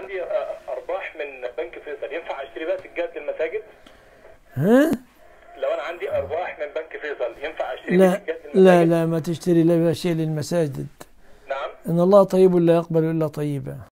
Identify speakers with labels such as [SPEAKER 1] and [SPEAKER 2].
[SPEAKER 1] عندي ارباح من بنك فيصل، ينفع اشتري بقى سجاد للمساجد؟
[SPEAKER 2] ها؟
[SPEAKER 1] لو انا عندي ارباح من بنك فيصل ينفع اشتري بيه
[SPEAKER 2] لا
[SPEAKER 1] سجاد
[SPEAKER 2] لا
[SPEAKER 1] للمساجد؟
[SPEAKER 2] لا، ما تشتري لا شيء للمساجد.
[SPEAKER 1] نعم.
[SPEAKER 2] إن الله طيب لا يقبل إلا طيبا.